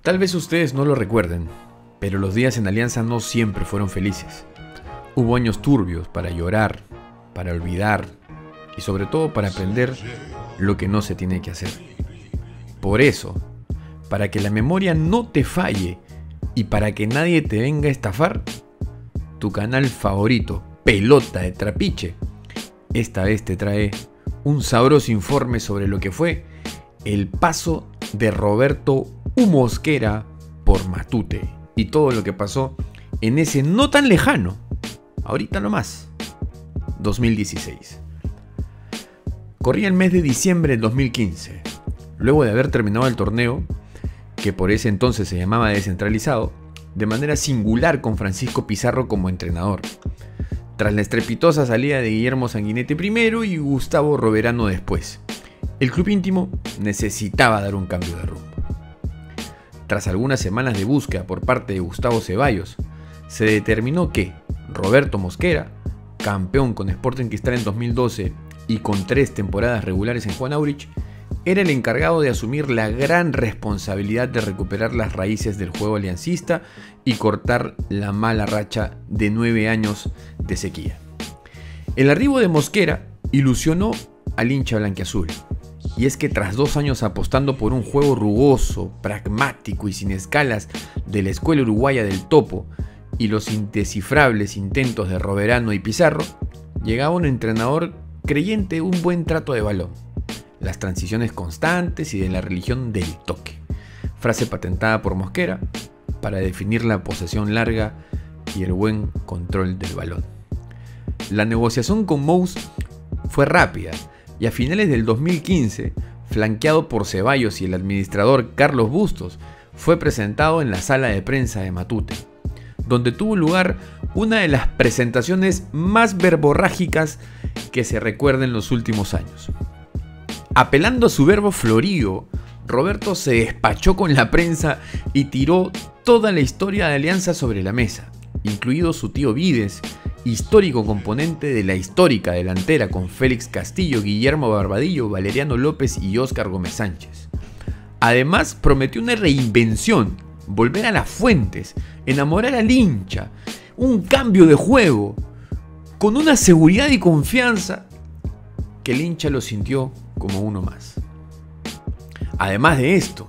Tal vez ustedes no lo recuerden, pero los días en Alianza no siempre fueron felices. Hubo años turbios para llorar, para olvidar y sobre todo para aprender lo que no se tiene que hacer. Por eso, para que la memoria no te falle y para que nadie te venga a estafar, tu canal favorito, Pelota de Trapiche, esta vez te trae un sabroso informe sobre lo que fue el paso de Roberto Mosquera por Matute y todo lo que pasó en ese no tan lejano, ahorita nomás, 2016. Corría el mes de diciembre del 2015, luego de haber terminado el torneo, que por ese entonces se llamaba descentralizado, de manera singular con Francisco Pizarro como entrenador, tras la estrepitosa salida de Guillermo Sanguinetti primero y Gustavo Roverano después. El club íntimo necesitaba dar un cambio de rumbo. Tras algunas semanas de búsqueda por parte de Gustavo Ceballos, se determinó que Roberto Mosquera, campeón con Sporting Cristal en 2012 y con 3 temporadas regulares en Juan Aurich, era el encargado de asumir la gran responsabilidad de recuperar las raíces del juego aliancista y cortar la mala racha de 9 años de sequía. El arribo de Mosquera ilusionó al hincha blanquiazul. Y es que tras 2 años apostando por un juego rugoso, pragmático y sin escalas de la escuela uruguaya del Topo y los indescifrables intentos de Roverano y Pizarro, llegaba un entrenador creyente de un buen trato de balón, las transiciones constantes y de la religión del toque, frase patentada por Mosquera para definir la posesión larga y el buen control del balón. La negociación con Mous fue rápida y a finales del 2015, flanqueado por Ceballos y el administrador Carlos Bustos, fue presentado en la sala de prensa de Matute, donde tuvo lugar una de las presentaciones más verborrágicas que se recuerda en los últimos años. Apelando a su verbo florido, Roberto se despachó con la prensa y tiró toda la historia de Alianza sobre la mesa, incluido su tío Vides, histórico componente de la histórica delantera con Félix Castillo, Guillermo Barbadillo, Valeriano López y Óscar Gómez Sánchez. Además, prometió una reinvención, volver a las fuentes, enamorar al hincha, un cambio de juego, con una seguridad y confianza que el hincha lo sintió como uno más. Además de esto,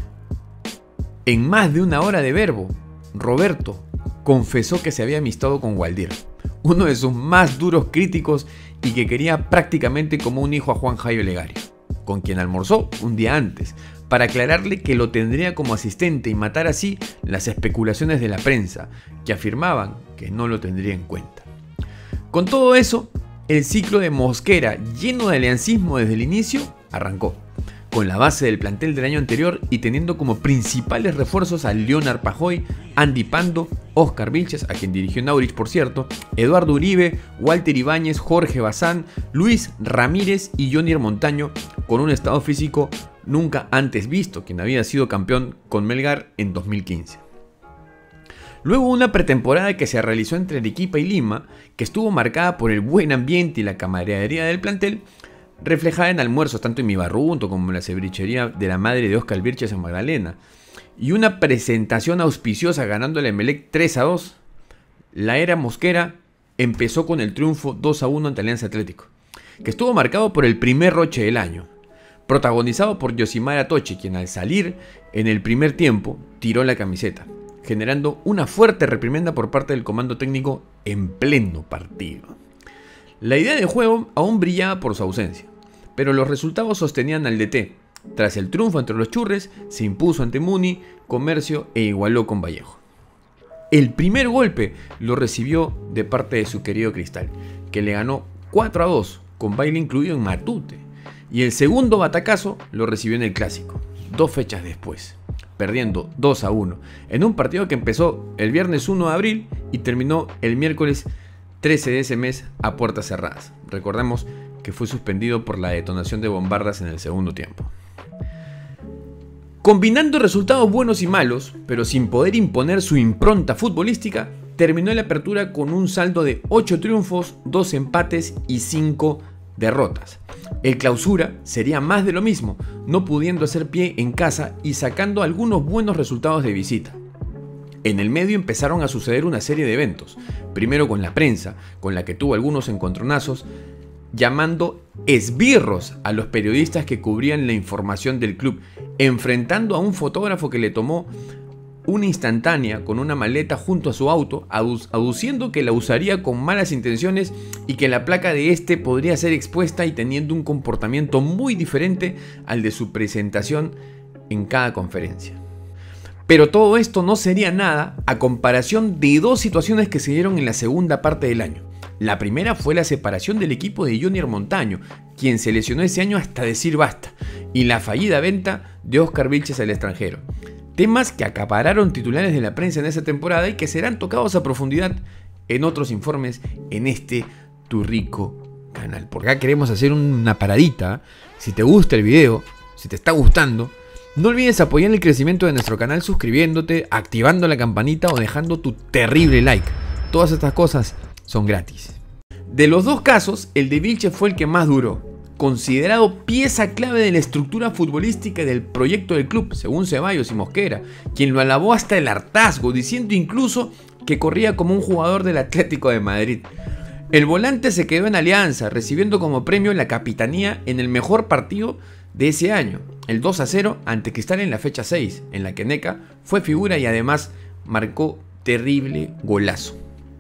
en más de una hora de verbo, Roberto confesó que se había amistado con Waldir, uno de sus más duros críticos y que quería prácticamente como un hijo a Juan Jairo Legario, con quien almorzó un día antes, para aclararle que lo tendría como asistente y matar así las especulaciones de la prensa, que afirmaban que no lo tendría en cuenta. Con todo eso, el ciclo de Mosquera, lleno de aliancismo desde el inicio, arrancó, con la base del plantel del año anterior y teniendo como principales refuerzos a Leonard Pajoy, Andy Pando, Oscar Vilches, a quien dirigió en Aurich por cierto, Eduardo Uribe, Walter Ibáñez, Jorge Bazán, Luis Ramírez y Jonier Montaño, con un estado físico nunca antes visto, quien había sido campeón con Melgar en 2015. Luego una pretemporada que se realizó entre Arequipa y Lima, que estuvo marcada por el buen ambiente y la camaradería del plantel, reflejada en almuerzos tanto en Mi Barrunto como en la cevichería de la madre de Oscar Vilches en Magdalena, y una presentación auspiciosa ganando el Emelec 3-2, la era Mosquera empezó con el triunfo 2-1 ante Alianza Atlético, que estuvo marcado por el primer roche del año, protagonizado por Yosimar Atoche, quien al salir en el primer tiempo tiró la camiseta, generando una fuerte reprimenda por parte del comando técnico en pleno partido. La idea de juego aún brillaba por su ausencia, pero los resultados sostenían al DT. Tras el triunfo entre los Churres, se impuso ante Muni, Comercio e igualó con Vallejo. El primer golpe lo recibió de parte de su querido Cristal, que le ganó 4-2, con baile incluido en Matute. Y el segundo batacazo lo recibió en el Clásico, 2 fechas después, perdiendo 2-1, en un partido que empezó el viernes 1 de abril y terminó el miércoles 13 de ese mes a puertas cerradas. Recordemos que fue suspendido por la detonación de bombardas en el segundo tiempo. Combinando resultados buenos y malos, pero sin poder imponer su impronta futbolística, terminó la apertura con un saldo de 8 triunfos, 2 empates y 5 derrotas, El Clausura sería más de lo mismo, no pudiendo hacer pie en casa y sacando algunos buenos resultados de visita. En el medio empezaron a suceder una serie de eventos, primero con la prensa, con la que tuvo algunos encontronazos, llamando esbirros a los periodistas que cubrían la información del club, enfrentando a un fotógrafo que le tomó una instantánea con una maleta junto a su auto, aduciendo que la usaría con malas intenciones y que la placa de este podría ser expuesta y teniendo un comportamiento muy diferente al de su presentación en cada conferencia. Pero todo esto no sería nada a comparación de dos situaciones que se dieron en la segunda parte del año. La primera fue la separación del equipo de Junior Montaño, quien se lesionó ese año hasta decir basta, y la fallida venta de Oscar Vilches al extranjero. Temas que acapararon titulares de la prensa en esa temporada y que serán tocados a profundidad en otros informes en este tu rico canal. Por acá queremos hacer una paradita. Si te gusta el video, si te está gustando, no olvides apoyar el crecimiento de nuestro canal suscribiéndote, activando la campanita o dejando tu terrible like. Todas estas cosas son gratis. De los dos casos, el de Vilches fue el que más duró, considerado pieza clave de la estructura futbolística del proyecto del club, según Ceballos y Mosquera, quien lo alabó hasta el hartazgo, diciendo incluso que corría como un jugador del Atlético de Madrid. El volante se quedó en Alianza, recibiendo como premio la capitanía en el mejor partido de ese año, el 2-0 ante Cristal en la fecha 6, en la que Neca fue figura y además marcó terrible golazo.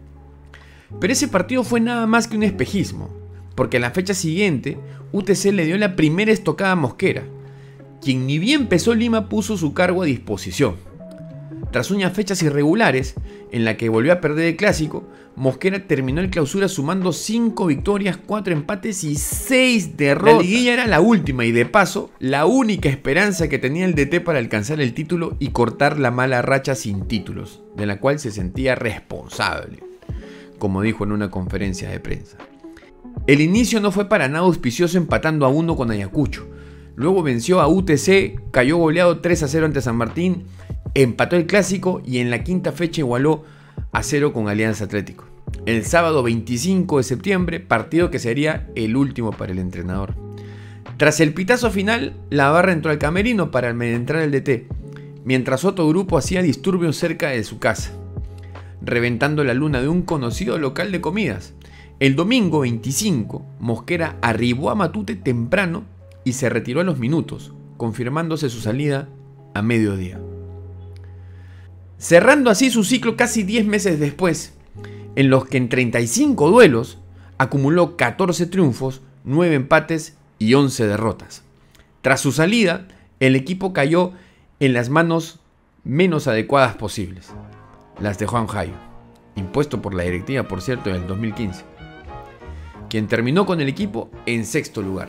Pero ese partido fue nada más que un espejismo, porque en la fecha siguiente UTC le dio la primera estocada a Mosquera, quien ni bien empezó Lima puso su cargo a disposición. Tras unas fechas irregulares, en la que volvió a perder el clásico, Mosquera terminó el Clausura sumando 5 victorias, 4 empates y 6 derrotas. La liguilla era la última y de paso, la única esperanza que tenía el DT para alcanzar el título y cortar la mala racha sin títulos, de la cual se sentía responsable, como dijo en una conferencia de prensa. El inicio no fue para nada auspicioso, empatando a 1 con Ayacucho. Luego venció a UTC, cayó goleado 3-0 ante San Martín, empató el clásico y en la quinta fecha igualó a 0 con Alianza Atlético. El sábado 25 de septiembre, partido que sería el último para el entrenador. Tras el pitazo final, la barra entró al camerino para entrar el DT, mientras otro grupo hacía disturbios cerca de su casa, reventando la luna de un conocido local de comidas. El domingo 25, Mosquera arribó a Matute temprano y se retiró a los minutos, confirmándose su salida a mediodía. Cerrando así su ciclo casi 10 meses después, en los que en 35 duelos acumuló 14 triunfos, 9 empates y 11 derrotas. Tras su salida, el equipo cayó en las manos menos adecuadas posibles, las de Juan Jayo, impuesto por la directiva, por cierto, en el 2015. Quien terminó con el equipo en sexto lugar.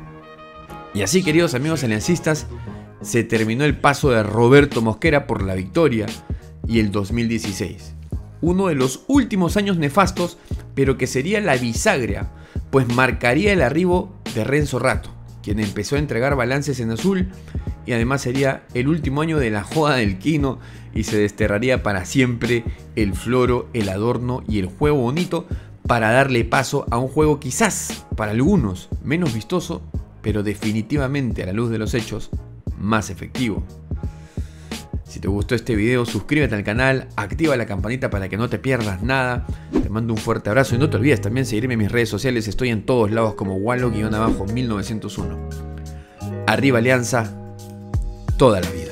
Y así, queridos amigos aliancistas, se terminó el paso de Roberto Mosquera por la victoria y el 2016. Uno de los últimos años nefastos, pero que sería la bisagra, pues marcaría el arribo de Renzo Rato, quien empezó a entregar balances en azul y además sería el último año de la joda del Quino y se desterraría para siempre el floro, el adorno y el juego bonito, para darle paso a un juego quizás para algunos menos vistoso, pero definitivamente a la luz de los hechos más efectivo. Si te gustó este video, suscríbete al canal, activa la campanita para que no te pierdas nada. Te mando un fuerte abrazo y no te olvides también seguirme en mis redes sociales, estoy en todos lados como Wallo_1901. Arriba Alianza, toda la vida.